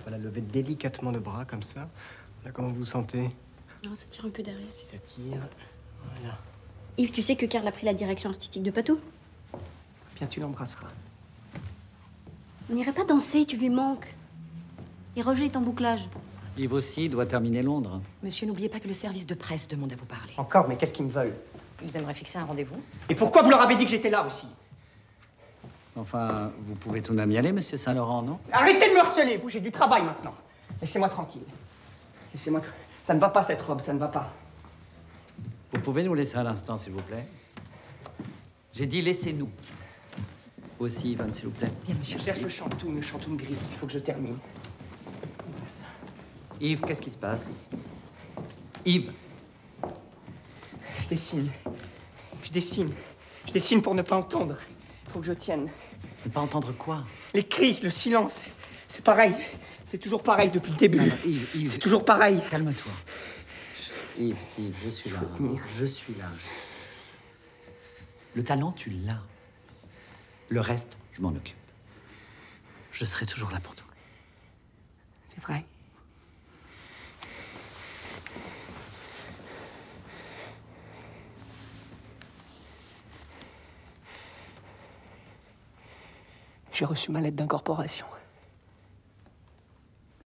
Voilà, levez délicatement le bras, comme ça. Là, comment vous vous sentez? Non, ça tire un peu derrière. Si ça tire, voilà. Yves, tu sais que Karl a pris la direction artistique de Patou? Bien, tu l'embrasseras. On n'irait pas danser, tu lui manques. Et Roger est en bouclage. Yves aussi doit terminer Londres. Monsieur, n'oubliez pas que le service de presse demande à vous parler. Encore, mais qu'est-ce qu'ils me veulent? Ils aimeraient fixer un rendez-vous. Et pourquoi vous leur avez dit que j'étais là aussi? Enfin, vous pouvez tout de même y aller, monsieur Saint-Laurent, non? Arrêtez de me harceler, vous, j'ai du travail maintenant. Laissez-moi tranquille. Laissez-moi... Ça ne va pas, cette robe, ça ne va pas. Vous pouvez nous laisser à l'instant, s'il vous plaît? J'ai dit laissez-nous. Vous aussi, Ivan, s'il vous plaît. Bien, monsieur. Je cherche le chantoum gris. Il faut que je termine. Yves, qu'est-ce qui se passe? Yves! Je dessine. Je dessine. Je dessine pour ne pas entendre. Il faut que je tienne. Ne pas entendre quoi? Les cris, le silence. C'est pareil. C'est toujours pareil depuis le début. Non, Yves. C'est toujours pareil. Calme-toi. Yves, je suis là. Je suis là. Le talent, tu l'as. Le reste, je m'en occupe. Je serai toujours là pour toi. C'est vrai. J'ai reçu ma lettre d'incorporation.